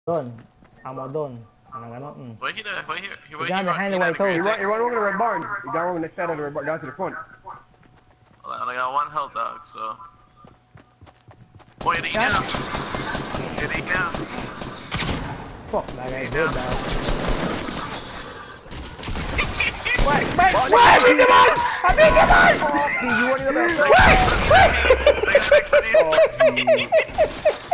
Doon. Amo doon. Ano gano'n? Why he there? Why here? He got behind the white house. He run over the red barn. He got over the next side of the red barn, down to the front. Well, I got one health dog, so. Boy, it eat now. It eat now. Fuck, that guy good, dog. Wait! Abig naman! Abig naman! You want to Wait! Wait!